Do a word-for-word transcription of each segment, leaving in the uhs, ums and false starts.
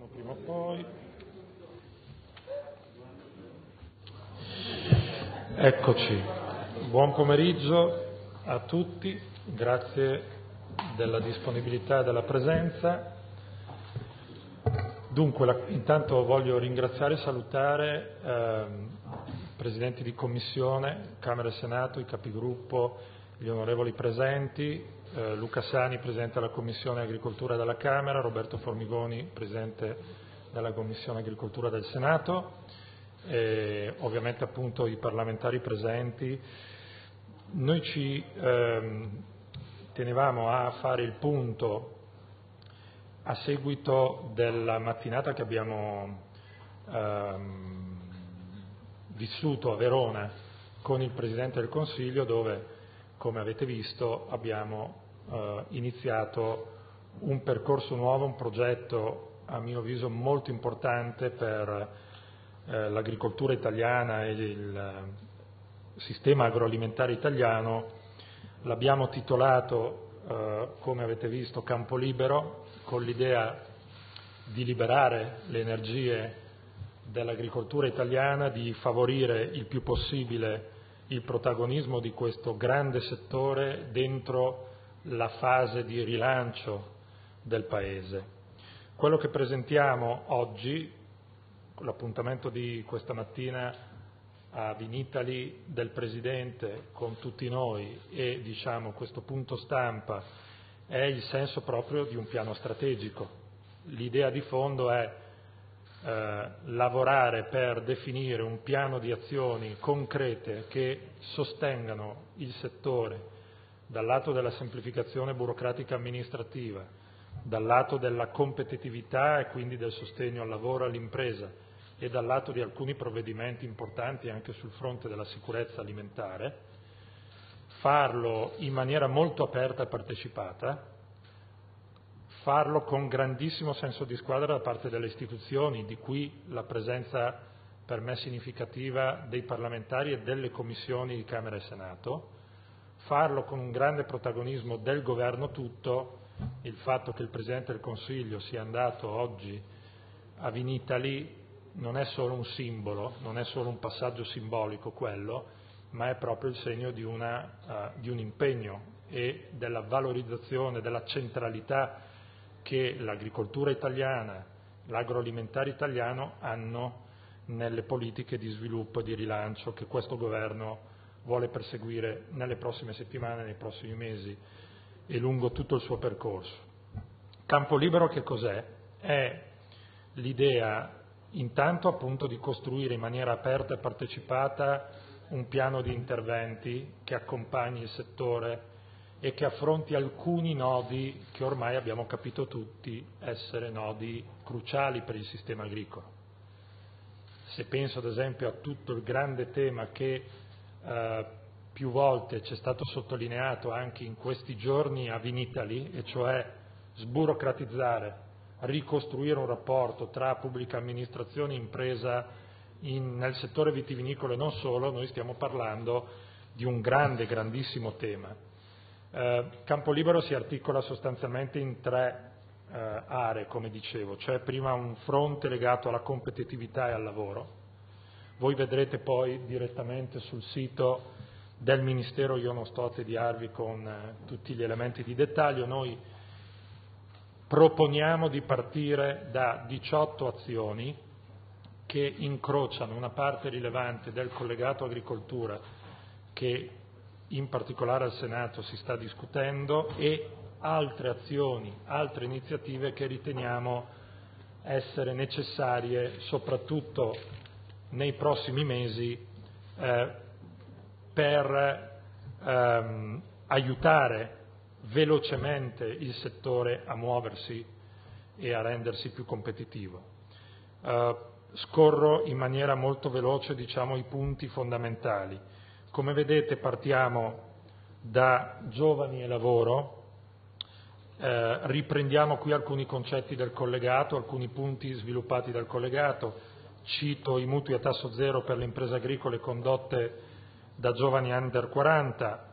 Partiranno prima o poi. Eccoci, buon pomeriggio a tutti, grazie della disponibilità e della presenza. Dunque, la, intanto voglio ringraziare e salutare ehm, i presidenti di commissione, Camera e Senato, i capigruppo, gli onorevoli presenti, eh, Luca Sani, presidente della Commissione Agricoltura della Camera, Roberto Formigoni, presidente della Commissione Agricoltura del Senato, e ovviamente appunto i parlamentari presenti. Noi ci ehm, tenevamo a fare il punto a seguito della mattinata che abbiamo ehm, vissuto a Verona con il Presidente del Consiglio, dove, come avete visto, abbiamo eh, iniziato un percorso nuovo, un progetto a mio avviso molto importante per eh, l'agricoltura italiana e il sistema agroalimentare italiano. L'abbiamo titolato, eh, come avete visto, Campo Libero, con l'idea di liberare le energie dell'agricoltura italiana, di favorire il più possibile il protagonismo di questo grande settore dentro la fase di rilancio del Paese. Quello che presentiamo oggi, l'appuntamento di questa mattina a Vinitaly del Presidente con tutti noi e diciamo questo punto stampa, è il senso proprio di un piano strategico. L'idea di fondo è eh, lavorare per definire un piano di azioni concrete che sostengano il settore dal lato della semplificazione burocratica amministrativa, dal lato della competitività e quindi del sostegno al lavoro e all'impresa e dal lato di alcuni provvedimenti importanti anche sul fronte della sicurezza alimentare, farlo in maniera molto aperta e partecipata, farlo con grandissimo senso di squadra da parte delle istituzioni, di cui la presenza per me significativa dei parlamentari e delle commissioni di Camera e Senato, farlo con un grande protagonismo del governo tutto. Il fatto che il Presidente del Consiglio sia andato oggi a Vinitaly non è solo un simbolo, non è solo un passaggio simbolico quello, ma è proprio il segno di, una, uh, di un impegno e della valorizzazione, della centralità che l'agricoltura italiana, l'agroalimentare italiano hanno nelle politiche di sviluppo e di rilancio che questo governo vuole perseguire nelle prossime settimane, nei prossimi mesi e lungo tutto il suo percorso. Campo Libero che cos'è? È l'idea intanto appunto di costruire in maniera aperta e partecipata un piano di interventi che accompagni il settore e che affronti alcuni nodi che ormai abbiamo capito tutti essere nodi cruciali per il sistema agricolo. Se penso ad esempio a tutto il grande tema che eh, più volte ci è stato sottolineato anche in questi giorni a Vinitaly, e cioè sburocratizzare, ricostruire un rapporto tra pubblica amministrazione e impresa in, nel settore vitivinicolo e non solo, noi stiamo parlando di un grande, grandissimo tema. Eh, Campo Libero si articola sostanzialmente in tre eh, aree, come dicevo, cioè prima un fronte legato alla competitività e al lavoro. Voi vedrete poi direttamente sul sito del Ministero, io non sto a tediarvi con eh, tutti gli elementi di dettaglio, noi proponiamo di partire da diciotto azioni che incrociano una parte rilevante del collegato agricoltura che in particolare al Senato si sta discutendo e altre azioni, altre iniziative che riteniamo essere necessarie soprattutto nei prossimi mesi eh, per ehm, aiutare velocemente il settore a muoversi e a rendersi più competitivo. Uh, scorro in maniera molto veloce diciamo i punti fondamentali. Come vedete partiamo da giovani e lavoro, eh, riprendiamo qui alcuni concetti del collegato, alcuni punti sviluppati dal collegato, cito i mutui a tasso zero per le imprese agricole condotte da giovani under quaranta,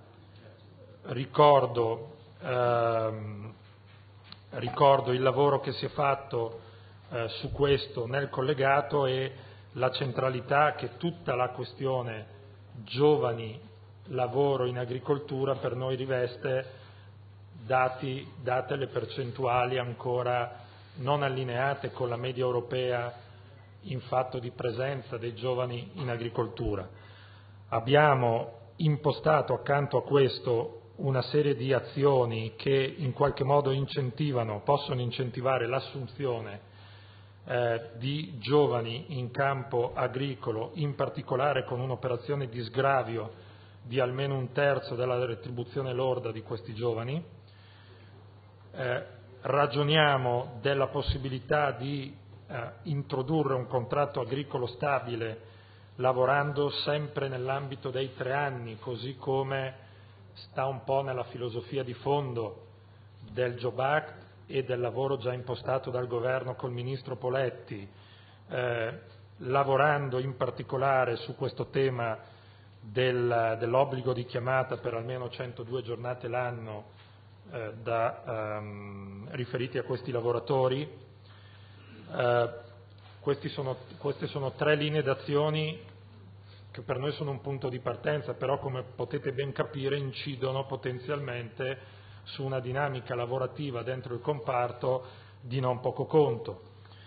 ricordo, ehm, ricordo il lavoro che si è fatto eh, su questo nel collegato e la centralità che tutta la questione giovani, lavoro in agricoltura per noi riveste, dati, date le percentuali ancora non allineate con la media europea in fatto di presenza dei giovani in agricoltura. Abbiamo impostato accanto a questo una serie di azioni che in qualche modo incentivano, possono incentivare l'assunzione eh, di giovani in campo agricolo, in particolare con un'operazione di sgravio di almeno un terzo della retribuzione lorda di questi giovani. Eh, ragioniamo della possibilità di eh, introdurre un contratto agricolo stabile lavorando sempre nell'ambito dei tre anni, così come sta un po' nella filosofia di fondo del Job Act e del lavoro già impostato dal governo col ministro Poletti, eh, lavorando in particolare su questo tema del, dell'obbligo di chiamata per almeno centodue giornate l'anno eh, da, um, riferiti a questi lavoratori. Eh, questi sono, queste sono tre linee d'azioni che per noi sono un punto di partenza, però come potete ben capire incidono potenzialmente su una dinamica lavorativa dentro il comparto di non poco conto.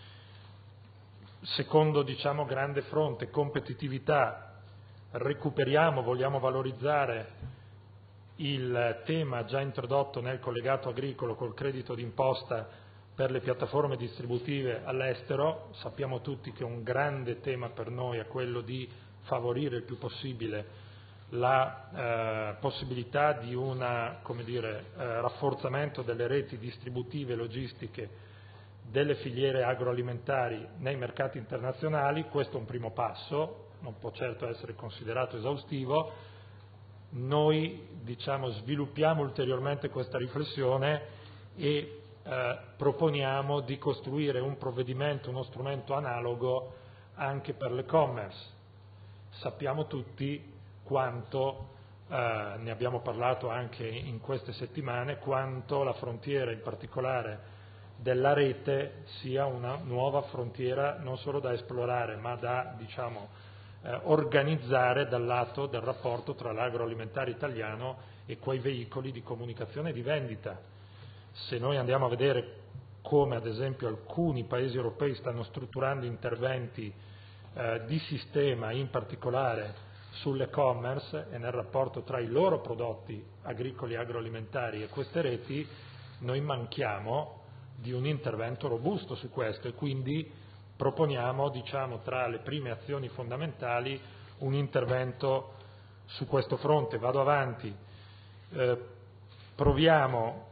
Secondo, diciamo, grande fronte, competitività, recuperiamo, vogliamo valorizzare il tema già introdotto nel collegato agricolo col credito d'imposta per le piattaforme distributive all'estero. Sappiamo tutti che un grande tema per noi è quello di favorire il più possibile la eh, possibilità di un come dire, eh, rafforzamento delle reti distributive e logistiche delle filiere agroalimentari nei mercati internazionali. Questo è un primo passo, non può certo essere considerato esaustivo. Noi diciamo, sviluppiamo ulteriormente questa riflessione e eh, proponiamo di costruire un provvedimento, uno strumento analogo anche per l'e-commerce. Sappiamo tutti quanto, eh, ne abbiamo parlato anche in queste settimane, quanto la frontiera in particolare della rete sia una nuova frontiera non solo da esplorare ma da diciamo, eh, organizzare dal lato del rapporto tra l'agroalimentare italiano e quei veicoli di comunicazione e di vendita. Se noi andiamo a vedere come ad esempio alcuni paesi europei stanno strutturando interventi eh, di sistema, in particolare sull'e-commerce e nel rapporto tra i loro prodotti agricoli e agroalimentari e queste reti, noi manchiamo di un intervento robusto su questo e quindi proponiamo, diciamo, tra le prime azioni fondamentali un intervento su questo fronte. Vado avanti, eh, proviamo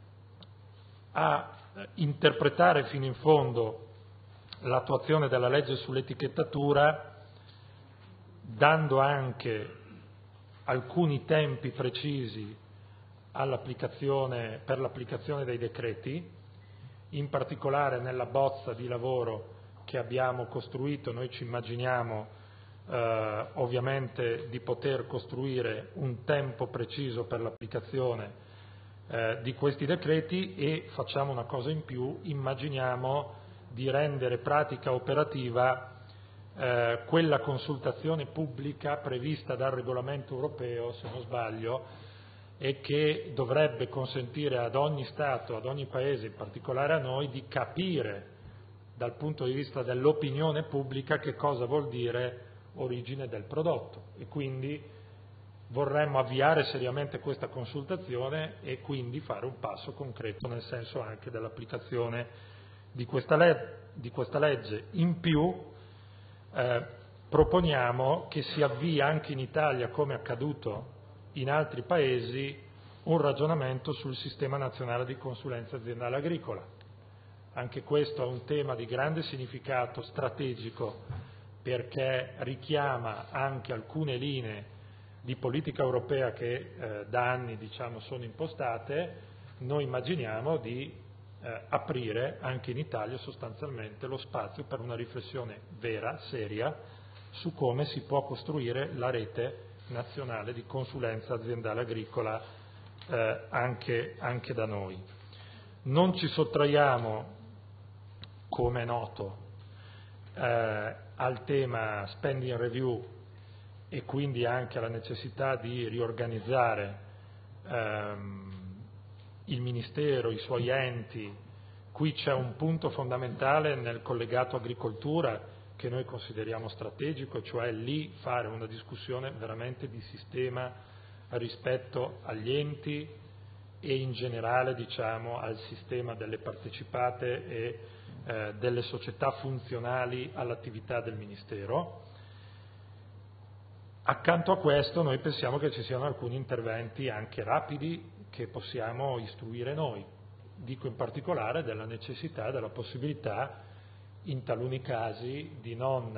a interpretare fino in fondo l'attuazione della legge sull'etichettatura, dando anche alcuni tempi precisi all'applicazione, per l'applicazione dei decreti. In particolare nella bozza di lavoro che abbiamo costruito noi ci immaginiamo eh, ovviamente di poter costruire un tempo preciso per l'applicazione eh, di questi decreti e facciamo una cosa in più, immaginiamo di rendere pratica operativa eh, quella consultazione pubblica prevista dal regolamento europeo, se non sbaglio, e che dovrebbe consentire ad ogni Stato, ad ogni Paese, in particolare a noi, di capire dal punto di vista dell'opinione pubblica che cosa vuol dire origine del prodotto e quindi vorremmo avviare seriamente questa consultazione e quindi fare un passo concreto nel senso anche dell'applicazione di questa, le- di questa legge. In più eh, proponiamo che si avvii anche in Italia, come accaduto in altri paesi, un ragionamento sul sistema nazionale di consulenza aziendale agricola. Anche questo è un tema di grande significato strategico perché richiama anche alcune linee di politica europea che eh, da anni diciamo, sono impostate. Noi immaginiamo di eh, aprire anche in Italia sostanzialmente lo spazio per una riflessione vera, seria, su come si può costruire la rete nazionale di consulenza aziendale agricola eh, anche, anche da noi. Non ci sottraiamo come è noto, eh, al tema spending review e quindi anche alla necessità di riorganizzare ehm, il Ministero, i suoi enti. Qui c'è un punto fondamentale nel collegato agricoltura che noi consideriamo strategico, cioè lì fare una discussione veramente di sistema rispetto agli enti e in generale, diciamo, al sistema delle partecipate e eh, delle società funzionali all'attività del Ministero. Accanto a questo noi pensiamo che ci siano alcuni interventi anche rapidi che possiamo istruire noi. Dico in particolare della necessità e della possibilità in taluni casi di non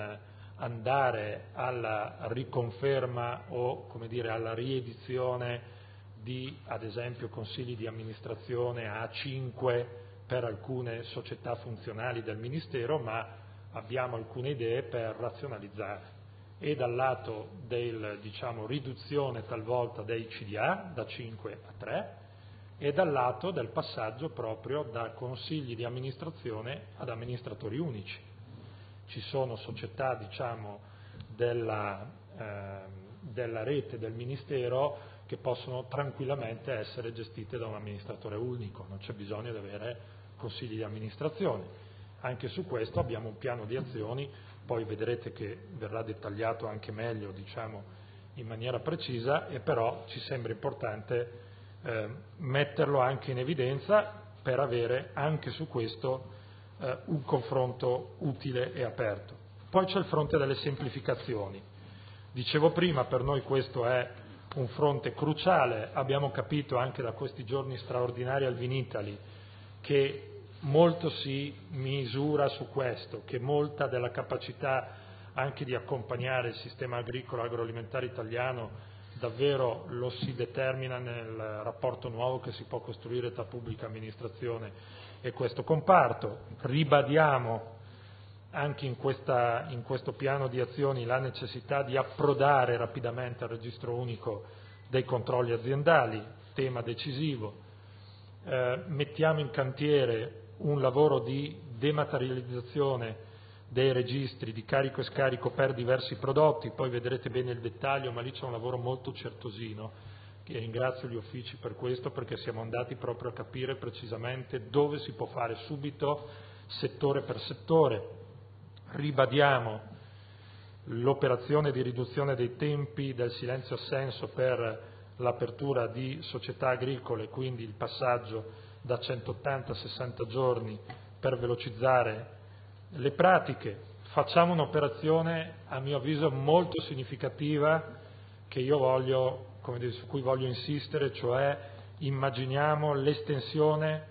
andare alla riconferma o, come dire, alla riedizione di, ad esempio, consigli di amministrazione a cinque per alcune società funzionali del Ministero, ma abbiamo alcune idee per razionalizzare e dal lato del, diciamo, riduzione talvolta dei C D A da cinque a tre e dal lato del passaggio proprio da consigli di amministrazione ad amministratori unici. Ci sono società, diciamo, della, eh, della rete del Ministero che possono tranquillamente essere gestite da un amministratore unico, non c'è bisogno di avere consigli di amministrazione. Anche su questo abbiamo un piano di azioni, poi vedrete che verrà dettagliato anche meglio, diciamo, in maniera precisa, e però ci sembra importante eh, metterlo anche in evidenza per avere anche su questo eh, un confronto utile e aperto. Poi c'è il fronte delle semplificazioni. Dicevo prima, per noi questo è un fronte cruciale, abbiamo capito anche da questi giorni straordinari al Vinitaly che molto si misura su questo, che molta della capacità anche di accompagnare il sistema agricolo agroalimentare italiano davvero lo si determina nel rapporto nuovo che si può costruire tra pubblica amministrazione e questo comparto. Ribadiamo anche in, questa, in questo piano di azioni la necessità di approdare rapidamente al registro unico dei controlli aziendali, tema decisivo. Eh, mettiamo in cantiere un lavoro di dematerializzazione dei registri di carico e scarico per diversi prodotti, poi vedrete bene il dettaglio, ma lì c'è un lavoro molto certosino, che ringrazio gli uffici per questo, perché siamo andati proprio a capire precisamente dove si può fare subito, settore per settore. Ribadiamo l'operazione di riduzione dei tempi del silenzio assenso per l'apertura di società agricole, quindi il passaggio da centottanta a sessanta giorni per velocizzare le pratiche. Facciamo un'operazione a mio avviso molto significativa che io voglio, come dire, su cui voglio insistere, cioè immaginiamo l'estensione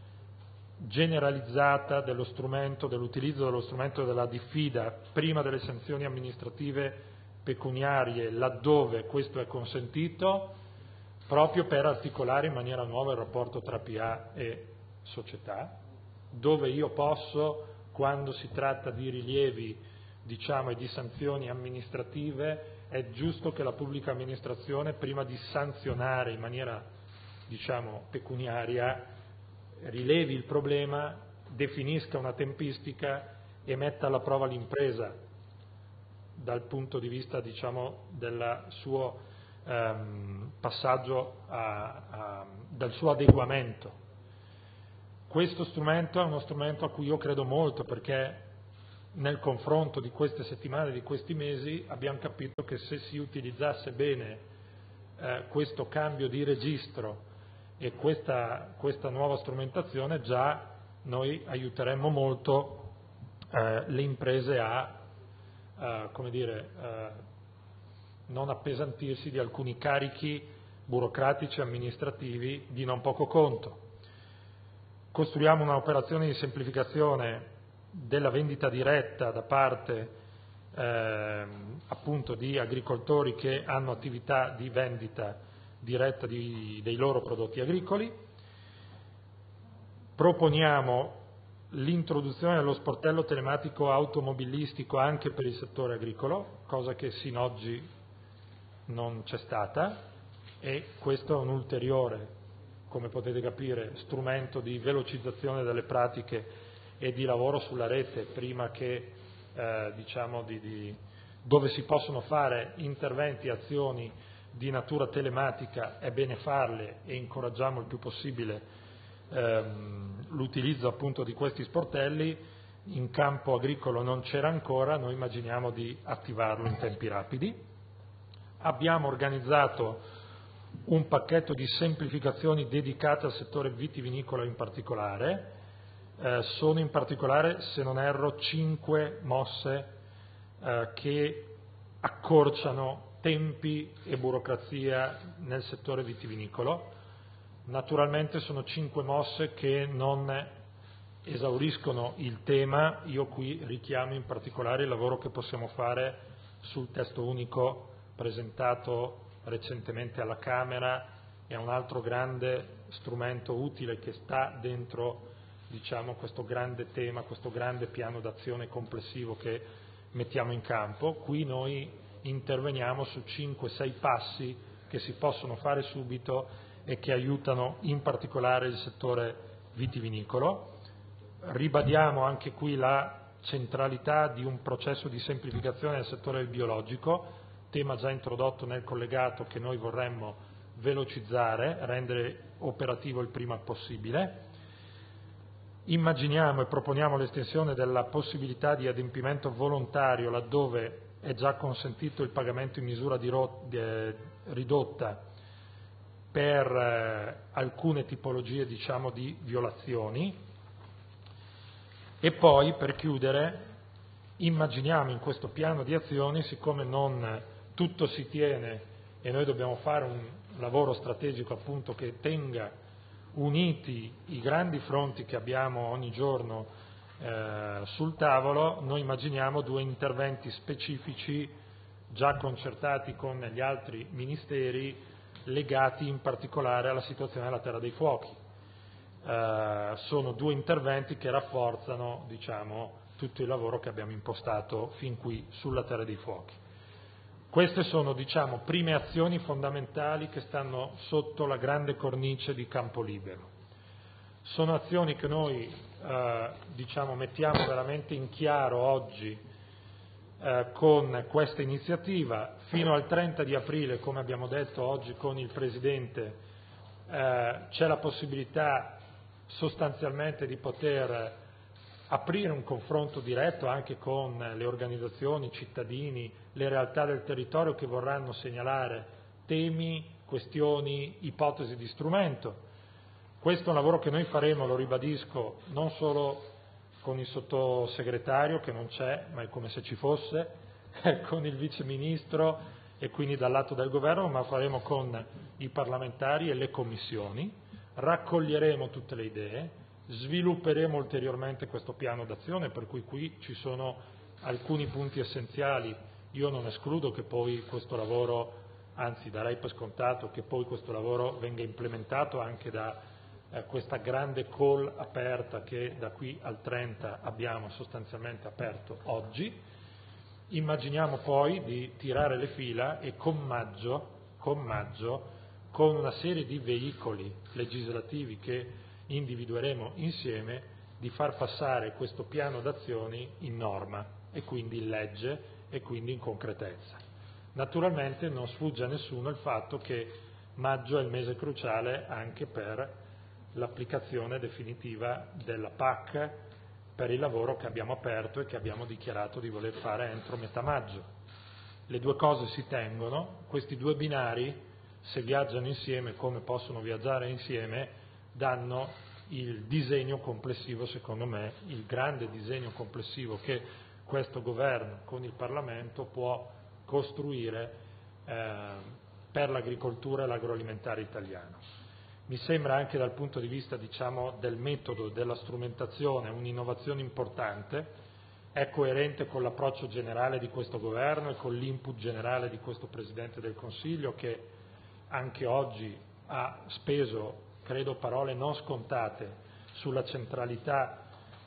generalizzata dello strumento, dell'utilizzo dello strumento della diffida prima delle sanzioni amministrative pecuniarie laddove questo è consentito, proprio per articolare in maniera nuova il rapporto tra P A e società, dove io posso, quando si tratta di rilievi, diciamo, e di sanzioni amministrative, è giusto che la pubblica amministrazione, prima di sanzionare in maniera, diciamo, pecuniaria, rilevi il problema, definisca una tempistica e metta alla prova l'impresa dal punto di vista, diciamo, del suo ehm, passaggio a, a, dal suo adeguamento. Questo strumento è uno strumento a cui io credo molto, perché nel confronto di queste settimane, di questi mesi, abbiamo capito che se si utilizzasse bene eh, questo cambio di registro e questa, questa nuova strumentazione, già noi aiuteremmo molto eh, le imprese a, eh, come dire, eh, non appesantirsi di alcuni carichi burocratici e amministrativi di non poco conto. Costruiamo un'operazione di semplificazione della vendita diretta da parte eh, appunto di agricoltori che hanno attività di vendita diretta di, dei loro prodotti agricoli. Proponiamo l'introduzione dello sportello telematico automobilistico anche per il settore agricolo, cosa che sino ad oggi non c'è stata, e questo è un ulteriore, come potete capire, strumento di velocizzazione delle pratiche e di lavoro sulla rete prima che eh, diciamo di, di, dove si possono fare interventi e azioni di natura telematica è bene farle e incoraggiamo il più possibile ehm, l'utilizzo appunto di questi sportelli. In campo agricolo non c'era ancora, noi immaginiamo di attivarlo in tempi rapidi. Abbiamo organizzato un pacchetto di semplificazioni dedicate al settore vitivinicolo in particolare. Eh, sono in particolare, se non erro, cinque mosse eh, che accorciano tempi e burocrazia nel settore vitivinicolo. Naturalmente sono cinque mosse che non esauriscono il tema. Io qui richiamo in particolare il lavoro che possiamo fare sul testo unico presentato recentemente alla Camera. È un altro grande strumento utile che sta dentro diciamo, questo grande tema, questo grande piano d'azione complessivo che mettiamo in campo. Qui noi interveniamo su cinque sei passi che si possono fare subito e che aiutano in particolare il settore vitivinicolo. Ribadiamo anche qui la centralità di un processo di semplificazione nel settore del biologico, tema già introdotto nel collegato che noi vorremmo velocizzare, rendere operativo il prima possibile. Immaginiamo e proponiamo l'estensione della possibilità di adempimento volontario laddove è già consentito il pagamento in misura di ro- di, eh, ridotta per eh, alcune tipologie diciamo, di violazioni. E poi, per chiudere, immaginiamo in questo piano di azioni, siccome non tutto si tiene e noi dobbiamo fare un lavoro strategico appunto che tenga uniti i grandi fronti che abbiamo ogni giorno eh, sul tavolo, noi immaginiamo due interventi specifici già concertati con gli altri ministeri legati in particolare alla situazione della Terra dei Fuochi. Uh, sono due interventi che rafforzano diciamo, tutto il lavoro che abbiamo impostato fin qui sulla Terra dei Fuochi. Queste sono diciamo, prime azioni fondamentali che stanno sotto la grande cornice di Campo Libero. Sono azioni che noi uh, diciamo, mettiamo veramente in chiaro oggi uh, con questa iniziativa. Fino al trenta di aprile, come abbiamo detto oggi con il Presidente, uh, c'è la possibilità sostanzialmente di poter aprire un confronto diretto anche con le organizzazioni, i cittadini, le realtà del territorio che vorranno segnalare temi, questioni, ipotesi di strumento. Questo è un lavoro che noi faremo, lo ribadisco, non solo con il sottosegretario che non c'è, ma è come se ci fosse, con il vice ministro e quindi dal lato del governo, ma faremo con i parlamentari e le commissioni. Raccoglieremo tutte le idee, svilupperemo ulteriormente questo piano d'azione, per cui qui ci sono alcuni punti essenziali. Io non escludo che poi questo lavoro, anzi darei per scontato che poi questo lavoro venga implementato anche da eh, questa grande call aperta che da qui al trenta abbiamo sostanzialmente aperto oggi. Immaginiamo poi di tirare le fila e con maggio, con maggio con una serie di veicoli legislativi che individueremo insieme, di far passare questo piano d'azioni in norma e quindi in legge e quindi in concretezza. Naturalmente non sfugge a nessuno il fatto che maggio è il mese cruciale anche per l'applicazione definitiva della P A C, per il lavoro che abbiamo aperto e che abbiamo dichiarato di voler fare entro metà maggio. Le due cose si tengono, questi due binari, se viaggiano insieme come possono viaggiare insieme, danno il disegno complessivo, secondo me, il grande disegno complessivo che questo governo con il Parlamento può costruire eh, per l'agricoltura e l'agroalimentare italiano. Mi sembra anche dal punto di vista diciamo, del metodo, della strumentazione, un'innovazione importante, è coerente con l'approccio generale di questo governo e con l'input generale di questo Presidente del Consiglio che anche oggi ha speso, credo, parole non scontate sulla centralità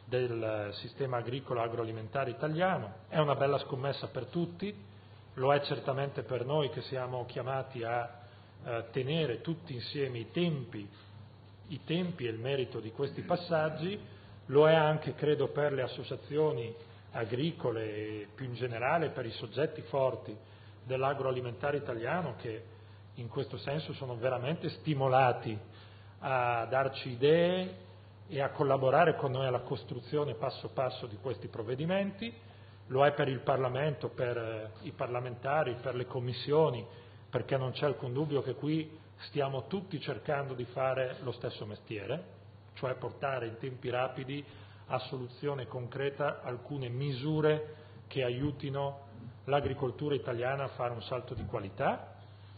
del sistema agricolo agroalimentare italiano. È una bella scommessa per tutti, lo è certamente per noi che siamo chiamati a eh, tenere tutti insieme i tempi, i tempi e il merito di questi passaggi, lo è anche, credo, per le associazioni agricole e più in generale per i soggetti forti dell'agroalimentare italiano, che in questo senso sono veramente stimolati a darci idee e a collaborare con noi alla costruzione passo passo di questi provvedimenti. Lo è per il Parlamento, per i parlamentari, per le commissioni, perché non c'è alcun dubbio che qui stiamo tutti cercando di fare lo stesso mestiere, cioè portare in tempi rapidi a soluzione concreta alcune misure che aiutino l'agricoltura italiana a fare un salto di qualità.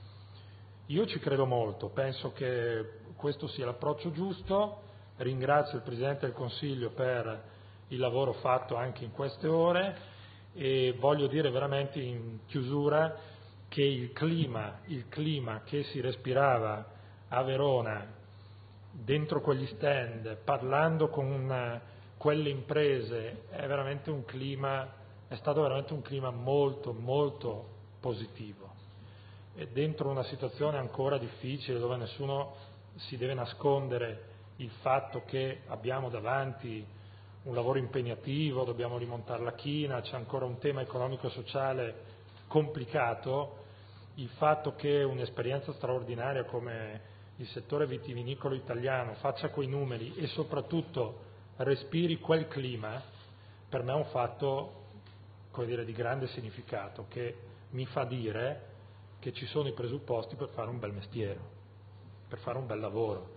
Io ci credo molto, penso che questo sia l'approccio giusto. Ringrazio il Presidente del Consiglio per il lavoro fatto anche in queste ore e voglio dire veramente in chiusura che il clima, il clima che si respirava a Verona dentro quegli stand, parlando con una, quelle imprese, è veramente un clima, è stato veramente un clima molto molto positivo. E dentro una situazione ancora difficile dove nessuno si deve nascondere il fatto che abbiamo davanti un lavoro impegnativo, dobbiamo rimontare la china, c'è ancora un tema economico-sociale complicato, il fatto che un'esperienza straordinaria come il settore vitivinicolo italiano faccia quei numeri e soprattutto respiri quel clima, per me è un fatto, come dire, di grande significato, che mi fa dire che ci sono i presupposti per fare un bel mestiere, per fare un bel lavoro.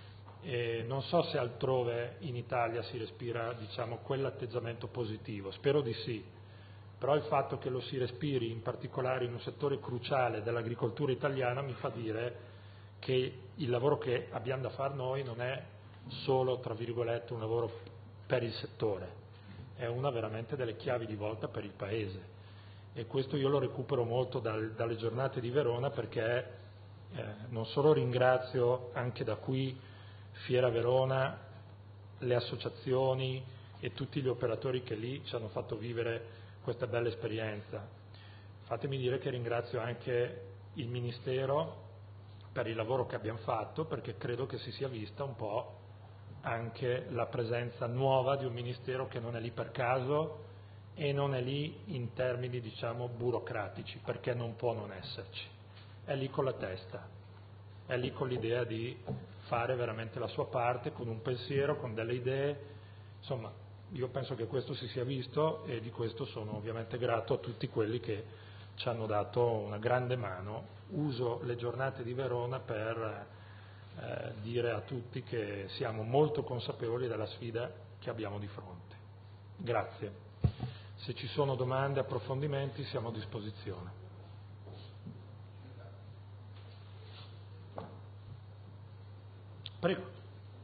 E non so se altrove in Italia si respira, diciamo, quell'atteggiamento positivo, spero di sì, però il fatto che lo si respiri in particolare in un settore cruciale dell'agricoltura italiana mi fa dire che il lavoro che abbiamo da fare noi non è solo, tra virgolette, un lavoro per il settore, è una veramente delle chiavi di volta per il Paese. E questo io lo recupero molto dal, dalle giornate di Verona, perché eh, non solo ringrazio anche da qui Fiera Verona, le associazioni e tutti gli operatori che lì ci hanno fatto vivere questa bella esperienza, fatemi dire che ringrazio anche il Ministero per il lavoro che abbiamo fatto, perché credo che si sia vista un po' anche la presenza nuova di un Ministero che non è lì per caso e non è lì in termini, diciamo, burocratici, perché non può non esserci, è lì con la testa, è lì con l'idea di fare veramente la sua parte, con un pensiero, con delle idee, insomma io penso che questo si sia visto e di questo sono ovviamente grato a tutti quelli che ci hanno dato una grande mano. Uso le giornate di Verona per eh, dire a tutti che siamo molto consapevoli della sfida che abbiamo di fronte. Grazie. Se ci sono domande, approfondimenti, siamo a disposizione. Prego.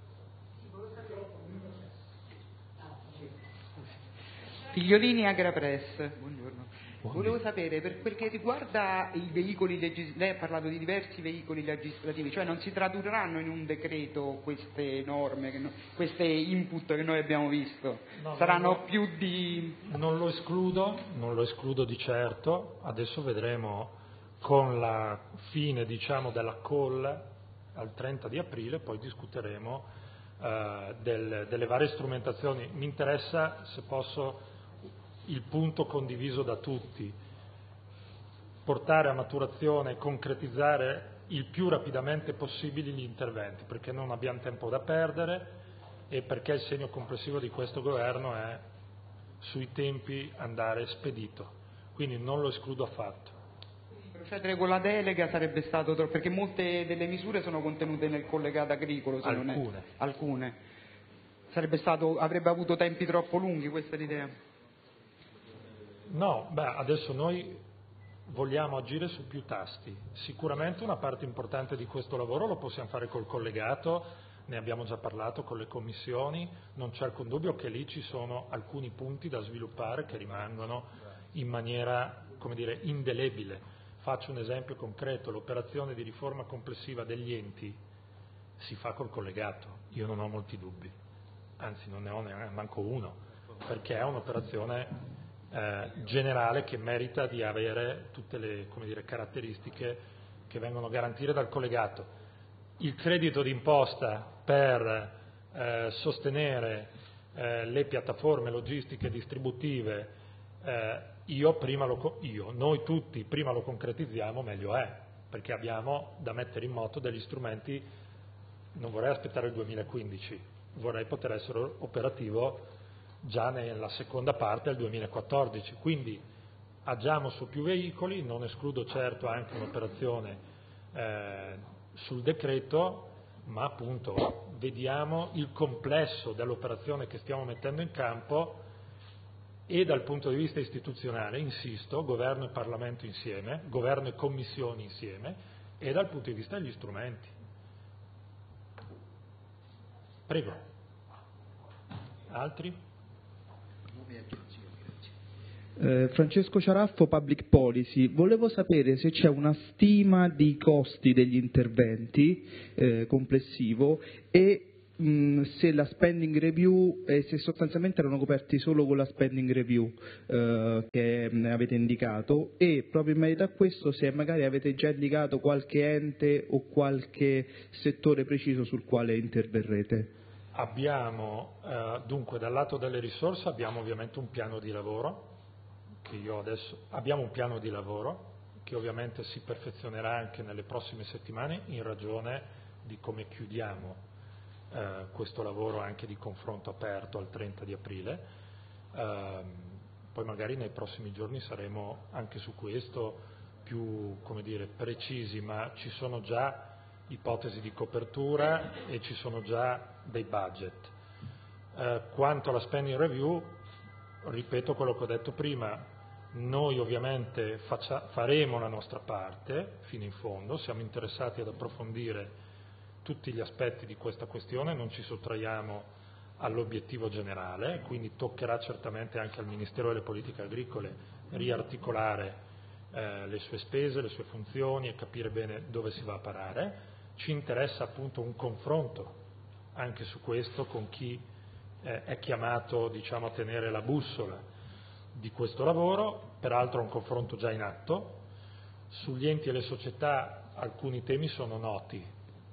Figliolini Agrapress, buongiorno. Volevo sapere, per quel che riguarda i veicoli legislativi, lei ha parlato di diversi veicoli legislativi, cioè non si tradurranno in un decreto queste norme, che no, queste input che noi abbiamo visto, no, saranno lo, più di... Non lo escludo, non lo escludo di certo, adesso vedremo con la fine, diciamo, della call al trenta di aprile, poi discuteremo eh, del, delle varie strumentazioni. Mi interessa, se posso, il punto condiviso da tutti, portare a maturazione e concretizzare il più rapidamente possibile gli interventi, perché non abbiamo tempo da perdere e perché il segno complessivo di questo governo è sui tempi andare spedito, quindi non lo escludo affatto. Procedere con la delega sarebbe stato troppo, perché molte delle misure sono contenute nel collegato agricolo, se alcune. Non è, alcune. Sarebbe stato, avrebbe avuto tempi troppo lunghi, questa è l'idea? No, beh, adesso noi vogliamo agire su più tasti. Sicuramente una parte importante di questo lavoro lo possiamo fare col collegato, ne abbiamo già parlato con le commissioni, non c'è alcun dubbio che lì ci sono alcuni punti da sviluppare che rimangono in maniera, come dire, indelebile. Faccio un esempio concreto, l'operazione di riforma complessiva degli enti si fa col collegato, io non ho molti dubbi, anzi non ne ho neanche manco uno, perché è un'operazione eh, generale che merita di avere tutte le, come dire, caratteristiche che vengono garantite dal collegato. Il credito d'imposta per eh, sostenere eh, le piattaforme logistiche distributive, eh, io prima lo, io, noi tutti prima lo concretizziamo meglio è, perché abbiamo da mettere in moto degli strumenti. Non vorrei aspettare il duemilaquindici, vorrei poter essere operativo già nella seconda parte del duemilaquattordici, quindi agiamo su più veicoli, non escludo certo anche un'operazione eh, sul decreto, ma appunto vediamo il complesso dell'operazione che stiamo mettendo in campo e dal punto di vista istituzionale, insisto, governo e Parlamento insieme, governo e commissioni insieme, e dal punto di vista degli strumenti. Prego. Altri? Eh, Francesco Ciaraffo, Public Policy. Volevo sapere se c'è una stima di costi degli interventi eh, complessivo e mh, se la spending review, eh, se sostanzialmente erano coperti solo con la spending review eh, che mh, avete indicato, e proprio in merito a questo se magari avete già indicato qualche ente o qualche settore preciso sul quale interverrete. Abbiamo, eh, dunque dal lato delle risorse abbiamo ovviamente un piano di lavoro, che io adesso, abbiamo un piano di lavoro che ovviamente si perfezionerà anche nelle prossime settimane in ragione di come chiudiamo eh, questo lavoro anche di confronto aperto al trenta di aprile, eh, poi magari nei prossimi giorni saremo anche su questo più, come dire, precisi, ma ci sono già ipotesi di copertura e ci sono già dei budget. Eh, quanto alla spending review, ripeto quello che ho detto prima, noi ovviamente faccia, faremo la nostra parte fino in fondo, siamo interessati ad approfondire tutti gli aspetti di questa questione, non ci sottraiamo all'obiettivo generale, quindi toccherà certamente anche al Ministero delle Politiche Agricole riarticolare eh, le sue spese, le sue funzioni e capire bene dove si va a parare. Ci interessa appunto un confronto anche su questo con chi eh, è chiamato, diciamo, a tenere la bussola di questo lavoro, peraltro un confronto già in atto. Sugli enti e le società alcuni temi sono noti,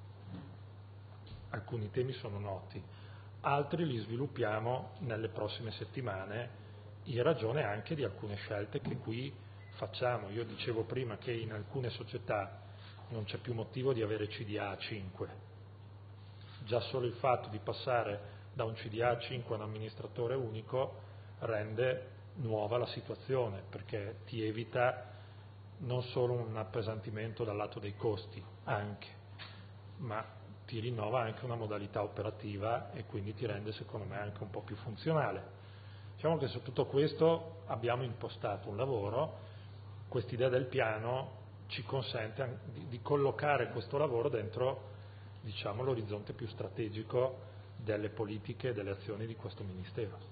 alcuni temi sono noti, altri li sviluppiamo nelle prossime settimane in ragione anche di alcune scelte che qui facciamo. Io dicevo prima che in alcune società non c'è più motivo di avere C D A a cinque, già solo il fatto di passare da un C D A a cinque a un amministratore unico rende nuova la situazione, perché ti evita non solo un appesantimento dal lato dei costi, anche, ma ti rinnova anche una modalità operativa e quindi ti rende secondo me anche un po' più funzionale. Diciamo che su tutto questo abbiamo impostato un lavoro, quest'idea del piano ci consente di, di collocare questo lavoro dentro, diciamo, l'orizzonte più strategico delle politiche e delle azioni di questo Ministero.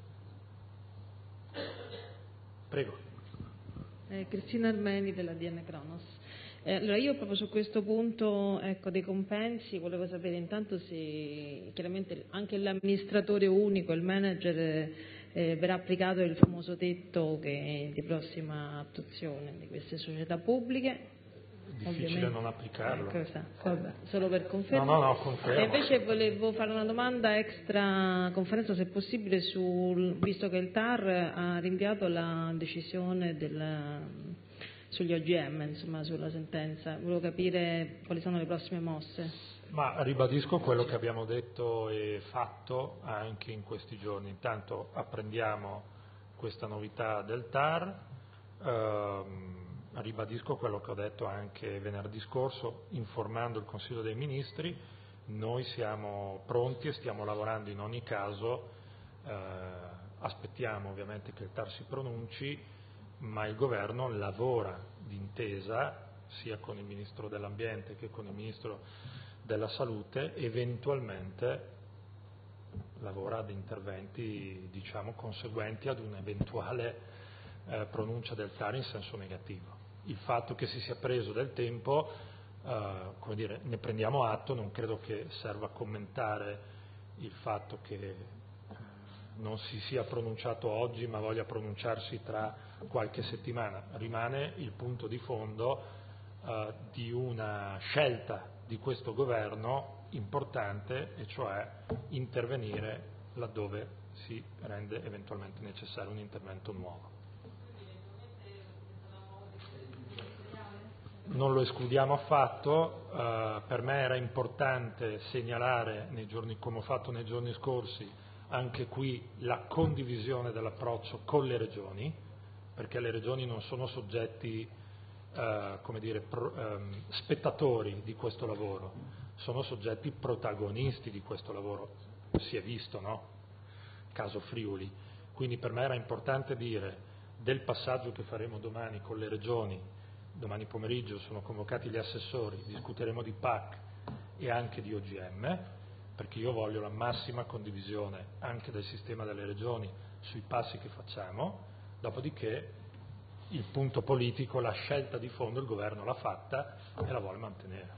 Prego. Eh, Cristina Armeni della D N Cronos. Eh, allora io proprio su questo punto, ecco, dei compensi volevo sapere intanto se chiaramente anche l'amministratore unico, il manager, eh, verrà applicato il famoso tetto che è di prossima attuazione di queste società pubbliche. Difficile Ovviamente. non applicarlo. Ecco, vabbè, solo per confermare. No, no, no, confermo. E invece volevo fare una domanda extra conferenza, se possibile, sul, visto che il T A R ha rinviato la decisione del, sugli O G M, insomma, sulla sentenza. Volevo capire quali sono le prossime mosse. Ma ribadisco quello che abbiamo detto e fatto anche in questi giorni. Intanto apprendiamo questa novità del T A R, ehm, ribadisco quello che ho detto anche venerdì scorso informando il Consiglio dei Ministri. Noi siamo pronti e stiamo lavorando in ogni caso, eh, aspettiamo ovviamente che il T A R si pronunci, ma il Governo lavora d'intesa sia con il Ministro dell'Ambiente che con il Ministro della Salute, eventualmente lavora ad interventi, diciamo, conseguenti ad un'eventuale eh, pronuncia del T A R in senso negativo. Il fatto che si sia preso del tempo, eh, come dire, ne prendiamo atto, non credo che serva commentare il fatto che eh, non si sia pronunciato oggi ma voglia pronunciarsi tra qualche settimana. Rimane il punto di fondo eh, di una scelta di questo governo importante, e cioè intervenire laddove si rende eventualmente necessario un intervento nuovo. Non lo escludiamo affatto, eh, per me era importante segnalare, nei giorni, come ho fatto nei giorni scorsi, anche qui la condivisione dell'approccio con le regioni, perché le regioni non sono soggetti, eh, come dire, pro, ehm, spettatori di questo lavoro, sono soggetti protagonisti di questo lavoro, si è visto, no? Caso Friuli. Quindi per me era importante dire del passaggio che faremo domani con le regioni. Domani pomeriggio sono convocati gli assessori, discuteremo di P A C e anche di O G M, perché io voglio la massima condivisione anche del sistema delle regioni sui passi che facciamo, dopodiché il punto politico, la scelta di fondo il governo l'ha fatta e la vuole mantenere.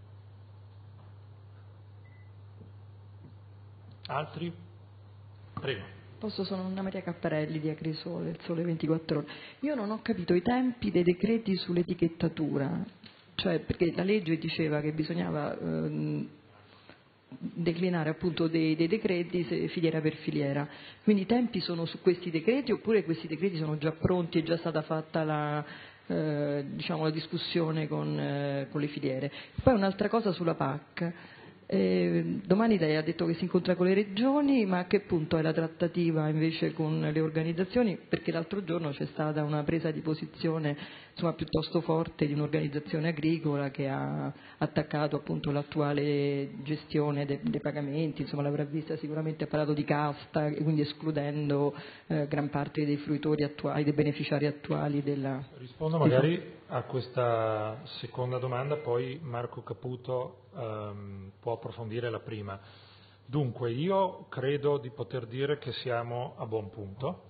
Altri? Prego. Posso, sono Anna Maria Capparelli di Agrisole, del Sole ventiquattro Ore. Io non ho capito i tempi dei decreti sull'etichettatura, cioè perché la legge diceva che bisognava ehm, declinare appunto dei, dei decreti se, filiera per filiera, quindi i tempi sono su questi decreti oppure questi decreti sono già pronti, è già stata fatta la, eh, diciamo, la discussione con, eh, con le filiere. Poi un'altra cosa sulla P A C. Eh, domani lei ha detto che si incontra con le regioni, ma a che punto è la trattativa invece con le organizzazioni? Perché l'altro giorno c'è stata una presa di posizione insomma, piuttosto forte di un'organizzazione agricola che ha attaccato appunto l'attuale gestione dei, dei pagamenti, insomma l'avrà vista sicuramente, ha parlato di casta e quindi escludendo eh, gran parte dei fruitori attuali, dei beneficiari attuali della... Rispondo magari a questa seconda domanda, poi Marco Caputo ehm, può approfondire la prima. Dunque, io credo di poter dire che siamo a buon punto.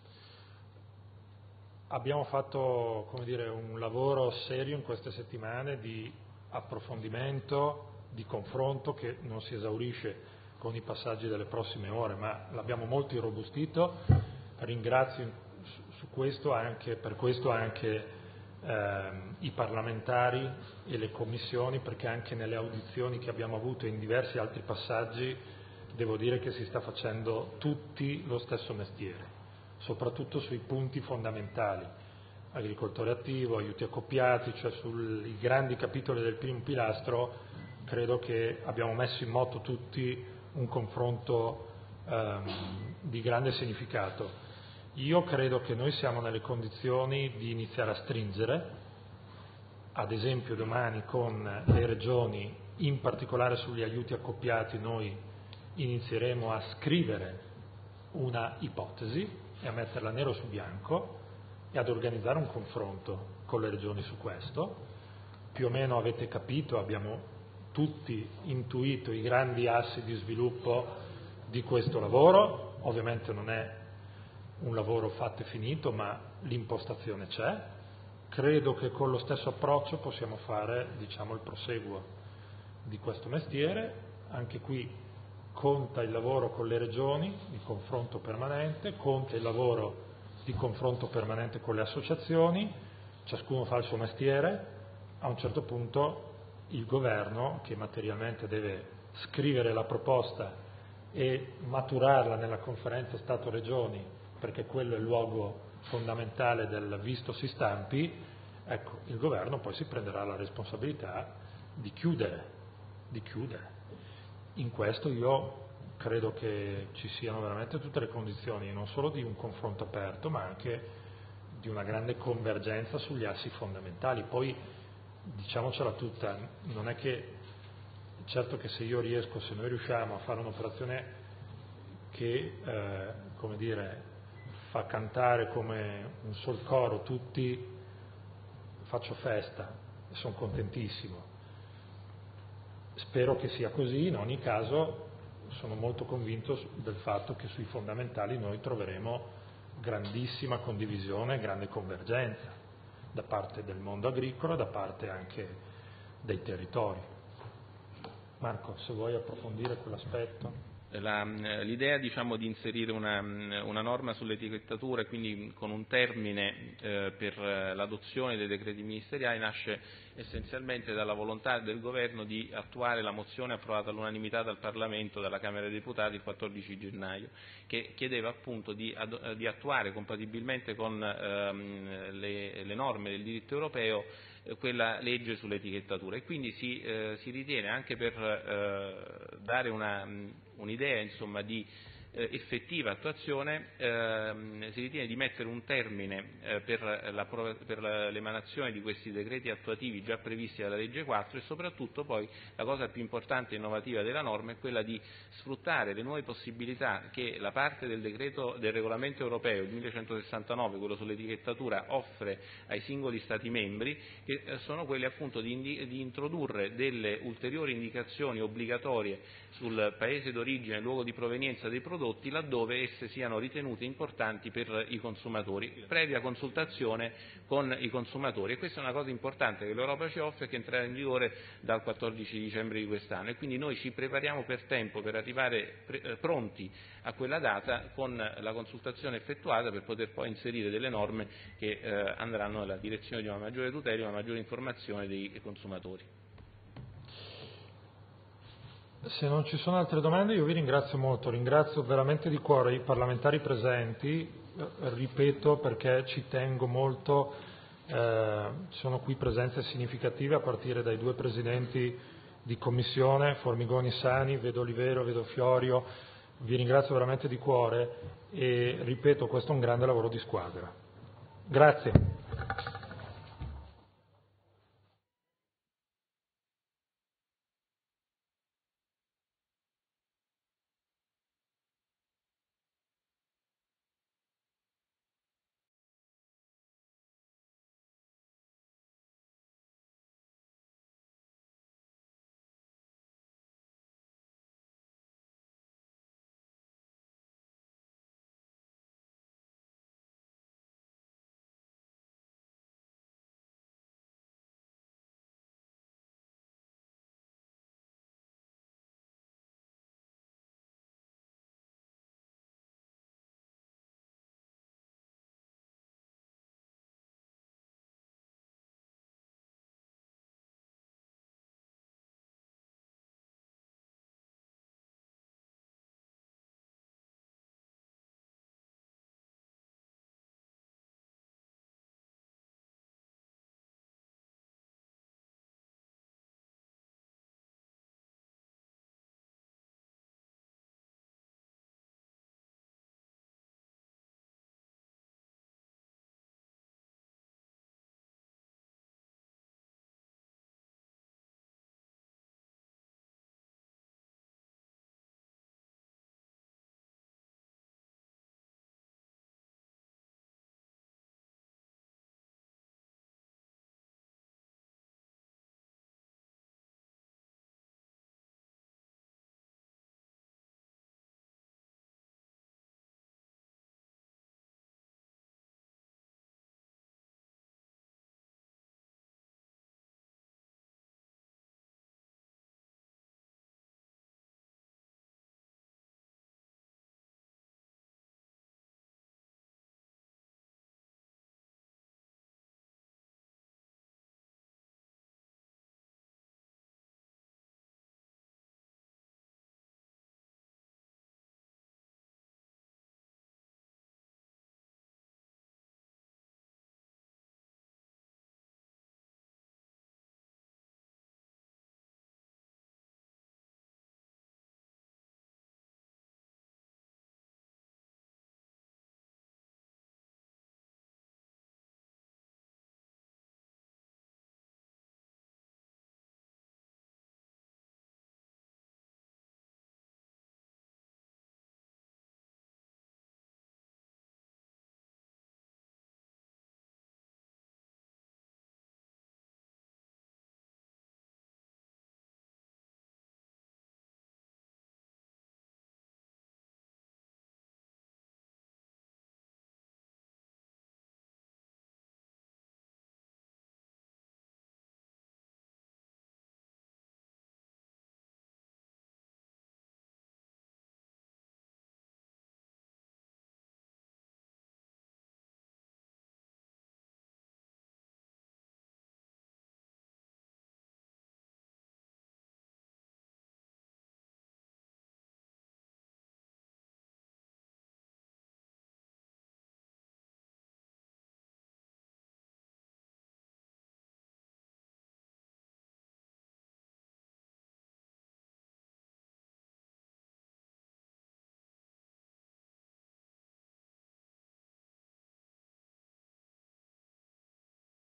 Abbiamo fatto, come dire, un lavoro serio in queste settimane di approfondimento, di confronto che non si esaurisce con i passaggi delle prossime ore, ma l'abbiamo molto irrobustito. Ringrazio su questo anche, per questo anche ehm, i parlamentari e le commissioni, perché anche nelle audizioni che abbiamo avuto e in diversi altri passaggi devo dire che si sta facendo tutti lo stesso mestiere, soprattutto sui punti fondamentali, agricoltore attivo, aiuti accoppiati, cioè sui grandi capitoli del primo pilastro. Credo che abbiamo messo in moto tutti un confronto ehm, di grande significato. Io credo che noi siamo nelle condizioni di iniziare a stringere, ad esempio domani con le regioni, in particolare sugli aiuti accoppiati noi inizieremo a scrivere una ipotesi e a metterla nero su bianco e ad organizzare un confronto con le regioni su questo. Più o meno avete capito, abbiamo tutti intuito i grandi assi di sviluppo di questo lavoro. Ovviamente non è un lavoro fatto e finito, ma l'impostazione c'è. Credo che con lo stesso approccio possiamo fare, diciamo, il proseguo di questo mestiere. Anche qui conta il lavoro con le regioni di confronto permanente, conta il lavoro di confronto permanente con le associazioni, ciascuno fa il suo mestiere. A un certo punto il governo, che materialmente deve scrivere la proposta e maturarla nella conferenza Stato-Regioni, perché quello è il luogo fondamentale del visto si stampi, ecco, il governo poi si prenderà la responsabilità di chiudere, di chiudere. In questo io credo che ci siano veramente tutte le condizioni, non solo di un confronto aperto, ma anche di una grande convergenza sugli assi fondamentali. Poi, diciamocela tutta, non è che, certo che se io riesco, se noi riusciamo a fare un'operazione che, eh, come dire, fa cantare come un sol coro tutti, faccio festa e sono contentissimo. Spero che sia così, in ogni caso sono molto convinto del fatto che sui fondamentali noi troveremo grandissima condivisione, grande convergenza da parte del mondo agricolo, da parte anche dei territori. Marco, se vuoi approfondire quell'aspetto. La, l'idea diciamo, di inserire una, una norma sull'etichettatura e quindi con un termine eh, per l'adozione dei decreti ministeriali nasce essenzialmente dalla volontà del Governo di attuare la mozione approvata all'unanimità dal Parlamento, dalla Camera dei Deputati il quattordici gennaio, che chiedeva appunto di, di attuare compatibilmente con ehm, le, le norme del diritto europeo quella legge sull'etichettatura e quindi si, eh, si ritiene anche per eh, dare una, un'idea insomma, di eh, effettiva attuazione, eh, si ritiene di mettere un termine eh, per, la, per la, l'emanazione di questi decreti attuativi già previsti dalla legge quattro e soprattutto poi la cosa più importante e innovativa della norma è quella di sfruttare le nuove possibilità che la parte del decreto del regolamento europeo, il millecentosessantanove, quello sull'etichettatura, offre ai singoli Stati membri, che sono quelle appunto di, indi- di introdurre delle ulteriori indicazioni obbligatorie sul paese d'origine e luogo di provenienza dei prodotti laddove esse siano ritenute importanti per i consumatori, previa consultazione con i consumatori, e questa è una cosa importante che l'Europa ci offre e che entrerà in vigore dal quattordici dicembre di quest'anno e quindi noi ci prepariamo per tempo per arrivare pre- pronti a quella data con la consultazione effettuata per poter poi inserire delle norme che eh, andranno nella direzione di una maggiore tutela e una maggiore informazione dei consumatori. Se non ci sono altre domande io vi ringrazio molto, ringrazio veramente di cuore i parlamentari presenti, eh, ripeto perché ci tengo molto, eh, sono qui presenze significative a partire dai due presidenti di commissione, Formigoni Sani, vedo Olivero, vedo Fiorio, vi ringrazio veramente di cuore e ripeto questo è un grande lavoro di squadra. Grazie.